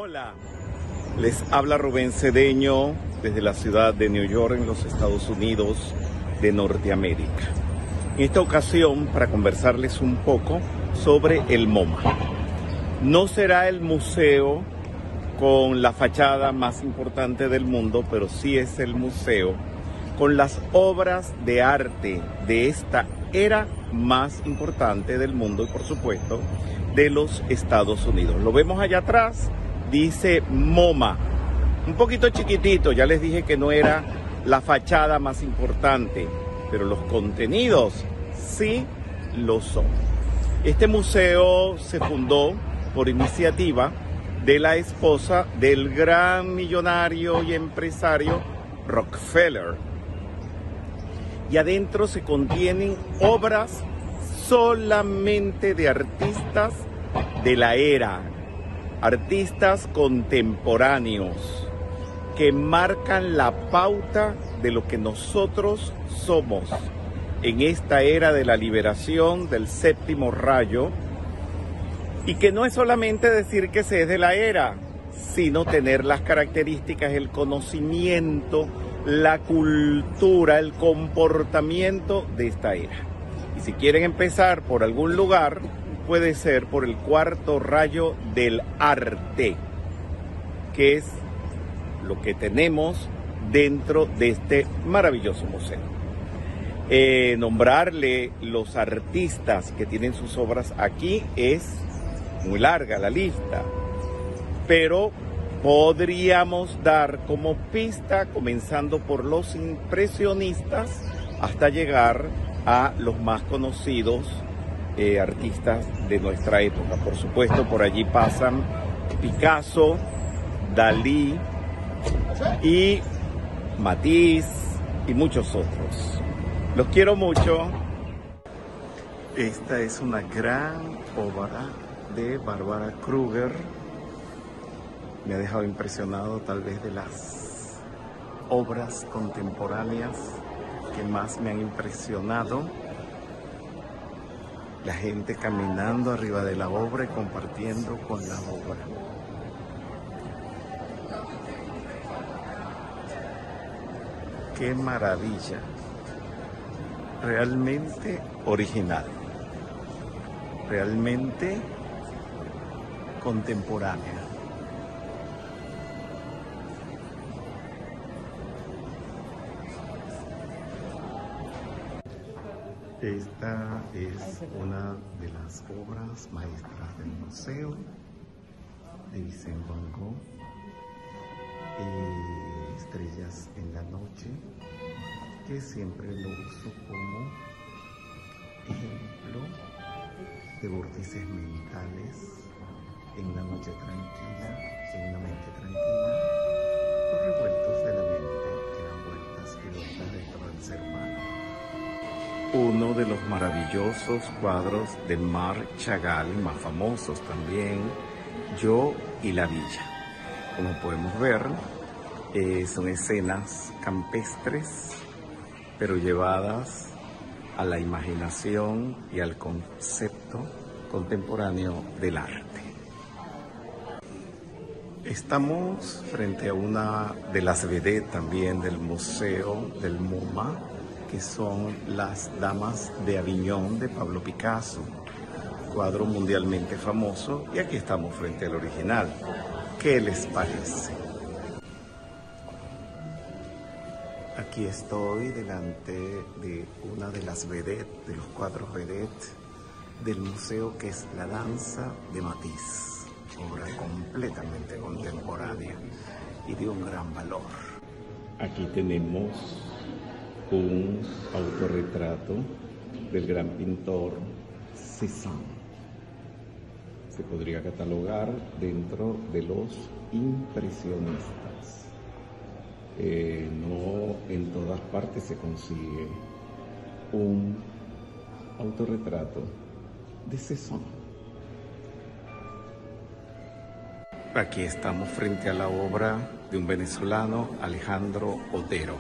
Hola, les habla Rubén Cedeño desde la ciudad de New York en los Estados Unidos de Norteamérica. En esta ocasión para conversarles un poco sobre el MoMA. No será el museo con la fachada más importante del mundo, pero sí es el museo con las obras de arte de esta era más importante del mundo y por supuesto de los Estados Unidos. Lo vemos allá atrás, dice MoMA, un poquito chiquitito, ya les dije que no era la fachada más importante, pero los contenidos sí lo son. Este museo se fundó por iniciativa de la esposa del gran millonario y empresario Rockefeller. Y adentro se contienen obras solamente de artistas de la era, artistas contemporáneos que marcan la pauta de lo que nosotros somos en esta era de la liberación del séptimo rayo, y que no es solamente decir que se es de la era, sino tener las características, el conocimiento, la cultura, el comportamiento de esta era. Y si quieren empezar por algún lugar, puede ser por el cuarto rayo del arte, que es lo que tenemos dentro de este maravilloso museo. Nombrarle los artistas que tienen sus obras aquí es muy larga la lista, pero podríamos dar como pista, comenzando por los impresionistas hasta llegar a los más conocidos artistas de nuestra época. Por supuesto, por allí pasan Picasso, Dalí y Matisse y muchos otros. Los quiero mucho. Esta es una gran obra de Barbara Kruger. Me ha dejado impresionado, tal vez de las obras contemporáneas que más me han impresionado. La gente caminando arriba de la obra y compartiendo con la obra. ¡Qué maravilla! Realmente original, realmente contemporánea. Esta es una de las obras maestras del museo de Vincent Van Gogh, Estrellas en la noche, que siempre lo uso como ejemplo de vórtices mentales en una noche tranquila, en una mente tranquila. Los revueltos de la mente que dan vueltas y vueltas dentro del ser humano. Uno de los maravillosos cuadros de Marc Chagall, más famosos también, Yo y la Villa. Como podemos ver, son escenas campestres, pero llevadas a la imaginación y al concepto contemporáneo del arte. Estamos frente a una de las vedettes también del museo del MoMA, que son Las Damas de Aviñón de Pablo Picasso, cuadro mundialmente famoso, y aquí estamos frente al original. ¿Qué les parece? Aquí estoy delante de una de las vedettes, de los cuadros vedettes del museo, que es La Danza de Matisse, obra completamente contemporánea y de un gran valor. Aquí tenemos un autorretrato del gran pintor Cézanne. Se podría catalogar dentro de los impresionistas. No en todas partes se consigue un autorretrato de Cézanne. Aquí estamos frente a la obra de un venezolano, Alejandro Otero.